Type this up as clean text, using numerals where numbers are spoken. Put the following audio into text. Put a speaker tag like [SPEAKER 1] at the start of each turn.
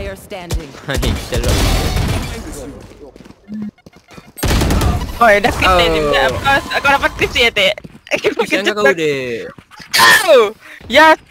[SPEAKER 1] player standing.
[SPEAKER 2] Kita lock.
[SPEAKER 3] Oi, dah kita ni. Kau dapat tips ya, Tek?
[SPEAKER 2] Jangan kau dek.
[SPEAKER 3] Kau! Ya,